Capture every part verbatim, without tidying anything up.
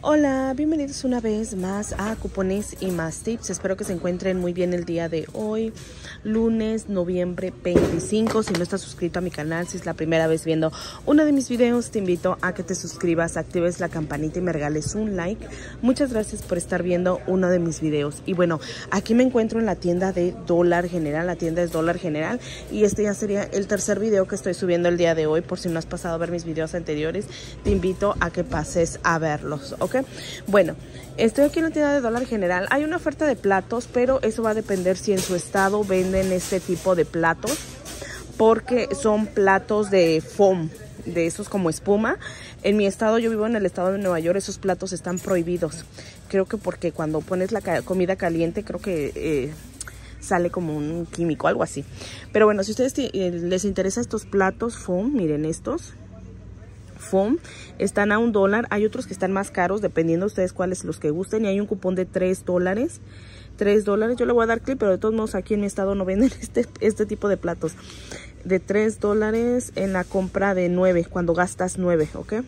Hola, bienvenidos una vez más a Cupones y Más Tips. Espero que se encuentren muy bien el día de hoy, lunes, noviembre veinticinco. Si no estás suscrito a mi canal, si es la primera vez viendo uno de mis videos, te invito a que te suscribas, actives la campanita y me regales un like. Muchas gracias por estar viendo uno de mis videos. Y bueno, aquí me encuentro en la tienda de Dólar General. La tienda es Dólar General y este ya sería el tercer video que estoy subiendo el día de hoy. Por si no has pasado a ver mis videos anteriores, te invito a que pases a verlos, ¿ok? Bueno, estoy aquí en la tienda de Dólar General. Hay una oferta de platos, pero eso va a depender si en su estado venden este tipo de platos, porque son platos de foam, de esos como espuma. En mi estado, yo vivo en el estado de Nueva York, esos platos están prohibidos. Creo que porque cuando pones la comida caliente, creo que eh, sale como un químico, algo así. Pero bueno, si a ustedes eh, les interesan estos platos foam, miren estos foam, están a un dólar. Hay otros que están más caros, dependiendo de ustedes cuáles los que gusten. Y hay un cupón de tres dólares. tres dólares. Yo le voy a dar clic, pero de todos modos aquí en mi estado no venden este, este tipo de platos. De tres dólares en la compra de nueve, cuando gastas nueve, ¿ok?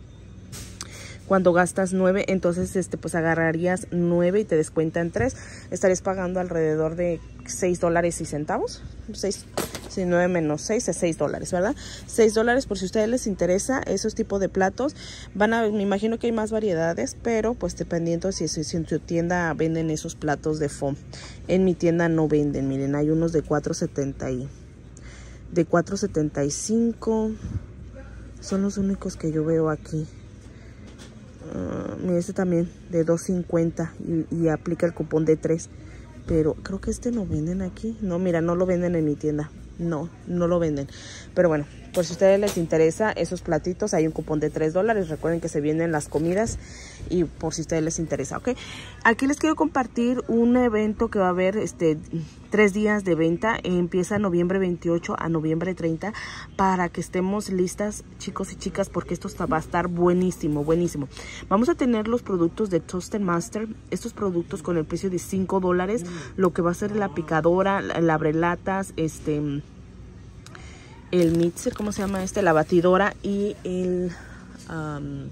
Cuando gastas nueve, entonces este pues agarrarías nueve y te descuentan tres. Estarías pagando alrededor de seis dólares y centavos. seis, si nueve menos seis es seis dólares, ¿verdad? seis dólares por si a ustedes les interesa esos tipos de platos. Van a, me imagino que hay más variedades, pero pues dependiendo si, si, si en tu tienda venden esos platos de foam. En mi tienda no venden, miren, hay unos de cuatro setenta y de cuatro setenta y cinco. Son los únicos que yo veo aquí. Uh, mira, este también de dos cincuenta y, y aplica el cupón de tres, pero creo que este no venden aquí. No, mira, no lo venden en mi tienda. No, no lo venden. Pero bueno, por si a ustedes les interesa esos platitos, hay un cupón de tres dólares. Recuerden que se vienen las comidas y por si a ustedes les interesa, ¿ok? Aquí les quiero compartir un evento que va a haber este tres días de venta. Empieza noviembre veintiocho a noviembre treinta para que estemos listas, chicos y chicas, porque esto está, va a estar buenísimo, buenísimo. Vamos a tener los productos de Toaster Master. Estos productos con el precio de cinco dólares. Lo que va a ser la picadora, la abrelatas, este... el mixer, ¿cómo se llama este? La batidora y el um,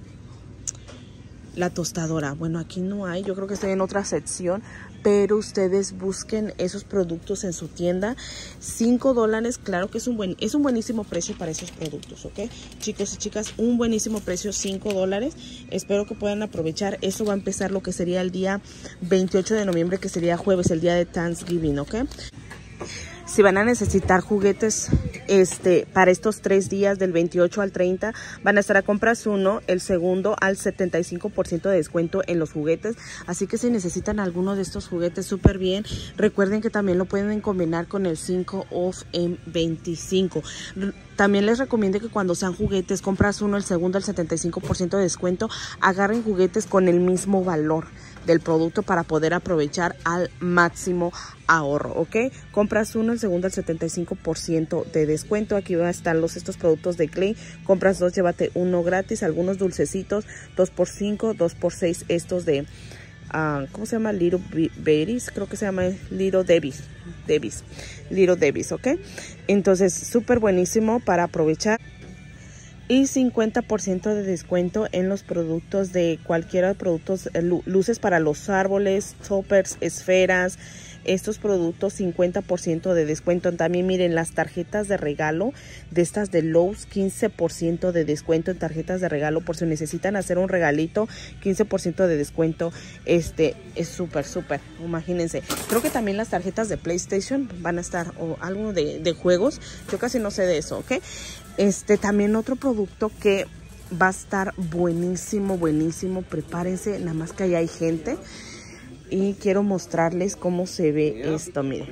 la tostadora. Bueno, aquí no hay, yo creo que estoy en otra sección, pero ustedes busquen esos productos en su tienda. cinco dólares, claro que es un buen, es un buenísimo precio para esos productos, ¿ok? Chicos y chicas, un buenísimo precio, cinco dólares. Espero que puedan aprovechar. Eso va a empezar lo que sería el día veintiocho de noviembre, que sería jueves, el día de Thanksgiving, ¿ok? Si van a necesitar juguetes este, para estos tres días del veintiocho al treinta, van a estar a compras uno, el segundo al setenta y cinco por ciento de descuento en los juguetes. Así que si necesitan alguno de estos juguetes, súper bien. Recuerden que también lo pueden combinar con el cinco off en veinticinco. También les recomiendo que cuando sean juguetes, compras uno, el segundo al setenta y cinco por ciento de descuento, agarren juguetes con el mismo valor del producto para poder aprovechar al máximo ahorro, ¿ok? Compras uno, el segundo al setenta y cinco por ciento de descuento. Aquí van a estar los, estos productos de Clay. Compras dos, llévate uno gratis. Algunos dulcecitos, dos por cinco, dos por seis. Estos de, uh, ¿cómo se llama? Little Berries, creo que se llama Little Debbie's. Debbie's. Little Debbie's, ¿ok? Entonces, súper buenísimo para aprovechar. Y cincuenta por ciento de descuento en los productos de cualquiera de productos, luces para los árboles, toppers, esferas. Estos productos, cincuenta por ciento de descuento. También miren las tarjetas de regalo de estas de Lowe's, quince por ciento de descuento en tarjetas de regalo por si necesitan hacer un regalito, quince por ciento de descuento. Este es súper, súper, imagínense. Creo que también las tarjetas de PlayStation van a estar, o algo de, de juegos. Yo casi no sé de eso, ¿ok? Este también otro producto que va a estar buenísimo, buenísimo. Prepárense, nada más que allá hay gente. Y quiero mostrarles cómo se ve esto, miren.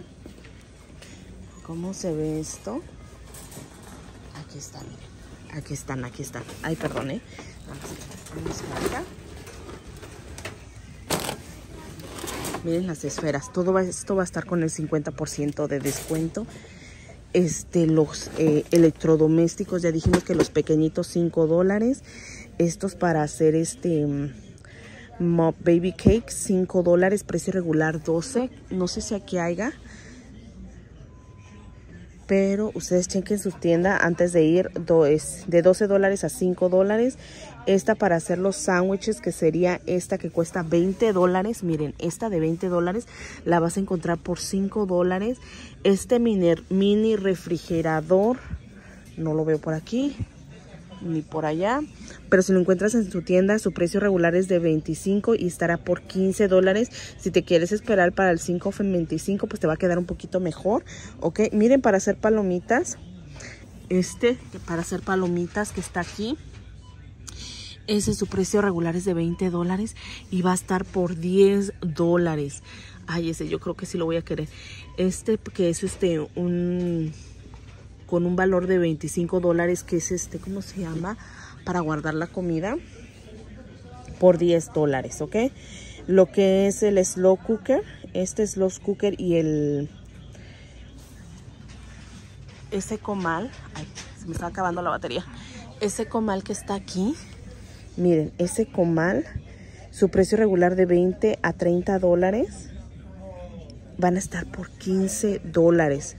¿Cómo se ve esto? Aquí está, miren. Aquí están, aquí están. Ay, perdón, ¿eh? Vamos para acá. Miren las esferas. Todo va, esto va a estar con el cincuenta por ciento de descuento. Este, los eh, electrodomésticos, ya dijimos que los pequeñitos cinco dólares. Estos para hacer este... Mop Baby Cake, cinco dólares, precio regular doce. No sé si aquí haya, pero ustedes chequen su tienda antes de ir. Do, es de doce dólares a cinco dólares. Esta para hacer los sándwiches, que sería esta que cuesta veinte dólares. Miren, esta de veinte dólares la vas a encontrar por cinco dólares. Este mini, mini refrigerador, no lo veo por aquí ni por allá, pero si lo encuentras en tu tienda, su precio regular es de veinticinco y estará por quince dólares. Si te quieres esperar para el cinco en veinticinco, pues te va a quedar un poquito mejor, ok. Miren, para hacer palomitas, este para hacer palomitas que está aquí, ese su precio regular es de veinte dólares y va a estar por diez dólares. Ay, ese yo creo que sí lo voy a querer. Este que es este un con un valor de veinticinco dólares, que es este, ¿cómo se llama? Para guardar la comida, por diez dólares, ¿ok? Lo que es el slow cooker, este slow cooker y el ese comal, ay, se me está acabando la batería. Ese comal que está aquí, miren, ese comal, su precio regular de veinte a treinta dólares, van a estar por quince dólares.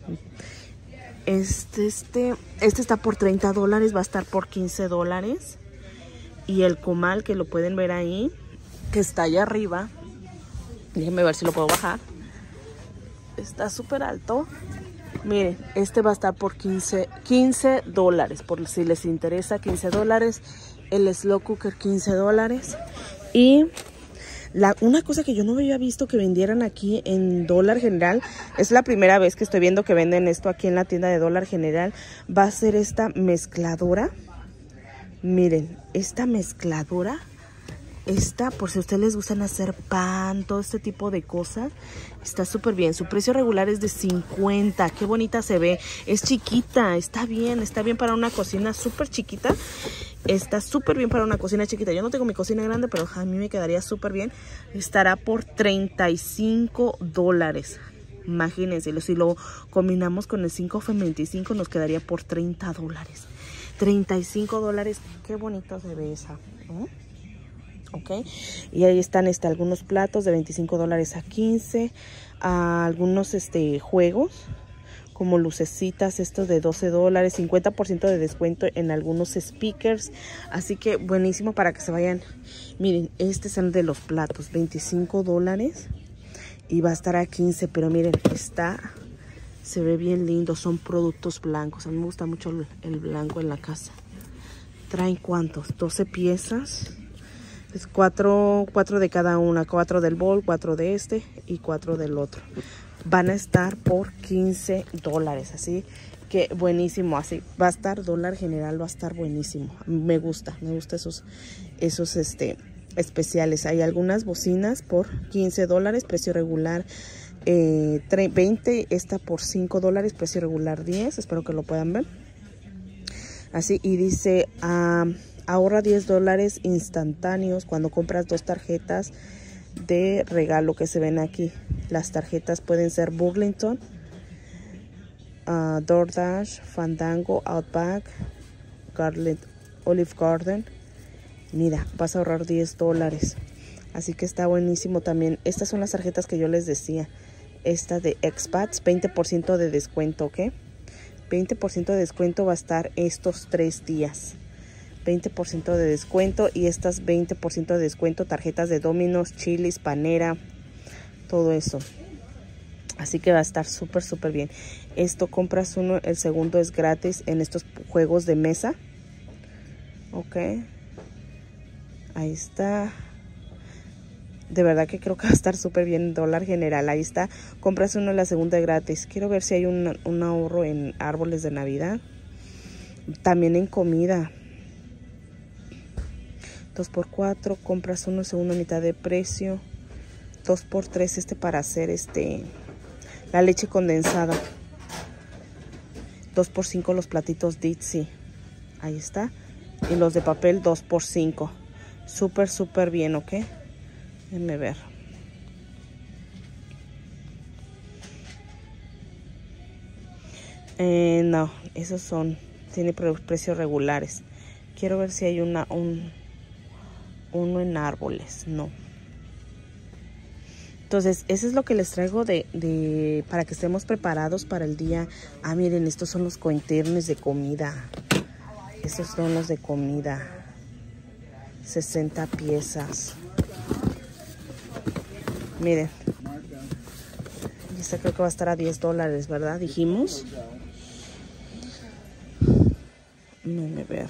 Este, este, este está por treinta dólares, va a estar por quince dólares. Y el comal, que lo pueden ver ahí, que está allá arriba, déjenme ver si lo puedo bajar, está súper alto. Miren, este va a estar por quince dólares, por si les interesa, quince dólares. El slow cooker, quince dólares. Y La, una cosa que yo no había visto que vendieran aquí en Dollar General, es la primera vez que estoy viendo que venden esto aquí en la tienda de Dollar General, va a ser esta mezcladora. Miren, esta mezcladora, esta, por si a ustedes les gustan hacer pan, todo este tipo de cosas, está súper bien. Su precio regular es de cincuenta. Qué bonita se ve. Es chiquita, está bien, está bien para una cocina súper chiquita. Está súper bien para una cocina chiquita. Yo no tengo mi cocina grande, pero a mí me quedaría súper bien. Estará por treinta y cinco dólares. Imagínense, si lo combinamos con el cinco en veinticinco, nos quedaría por treinta dólares. treinta y cinco dólares. Qué bonito se ve esa, ¿no? Ok. Y ahí están este, algunos platos de veinticinco dólares a quince. A algunos este, juegos, como lucecitas, estos de doce dólares, cincuenta por ciento de descuento en algunos speakers. Así que buenísimo para que se vayan. Miren, este es el de los platos, veinticinco dólares y va a estar a quince, pero miren, está, se ve bien lindo, son productos blancos. A mí me gusta mucho el, el blanco en la casa. Traen ¿cuántos? doce piezas. Es cuatro, cuatro de cada una, cuatro del bol, cuatro de este y cuatro del otro. Van a estar por quince dólares, así que buenísimo. Así va a estar Dollar General, va a estar buenísimo. Me gusta, me gusta esos, esos este, especiales. Hay algunas bocinas por quince dólares, precio regular eh, veinte, esta por cinco dólares, precio regular diez. Espero que lo puedan ver. Así, y dice, uh, ahorra diez dólares instantáneos cuando compras dos tarjetas de regalo que se ven aquí. Las tarjetas pueden ser Burlington, uh, DoorDash, Fandango, Outback, Garland, Olive Garden. Mira, vas a ahorrar diez dólares. Así que está buenísimo también. Estas son las tarjetas que yo les decía. Esta de Expats, veinte por ciento de descuento, ¿ok? veinte por ciento de descuento va a estar estos tres días. veinte por ciento de descuento y estas veinte por ciento de descuento, tarjetas de Domino's, Chili's, Panera, todo eso. Así que va a estar súper, súper bien. Esto compras uno, el segundo es gratis en estos juegos de mesa. Ok. Ahí está. De verdad que creo que va a estar súper bien en Dollar General. Ahí está. Compras uno, la segunda gratis. Quiero ver si hay un, un ahorro en árboles de Navidad. También en comida. dos por cuatro, compras uno, segundo a mitad de precio. dos por tres, este para hacer este la leche condensada. dos por cinco los platitos Ditsy. Ahí está. Y los de papel dos por cinco. Súper, súper bien, ¿ok? Déjenme ver. Eh, no, esos son, tiene precios regulares. Quiero ver si hay una, un, uno en árboles. No. Entonces, eso es lo que les traigo de, de para que estemos preparados para el día. Ah, miren, estos son los containers de comida. Estos son los de comida. sesenta piezas. Miren. Y esta creo que va a estar a diez dólares, ¿verdad? Dijimos. Déjenme ver.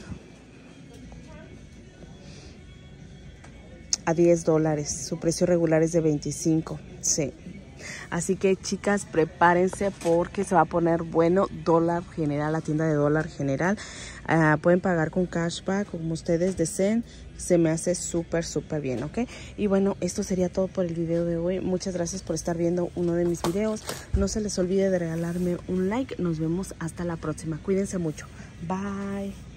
A diez dólares. Su precio regular es de veinticinco. Sí. Así que, chicas, prepárense porque se va a poner bueno. Dólar General, la tienda de Dólar General. Uh, pueden pagar con cashback como ustedes deseen. Se me hace súper, súper bien, ¿ok? Y bueno, esto sería todo por el video de hoy. Muchas gracias por estar viendo uno de mis videos. No se les olvide de regalarme un like. Nos vemos hasta la próxima. Cuídense mucho. Bye.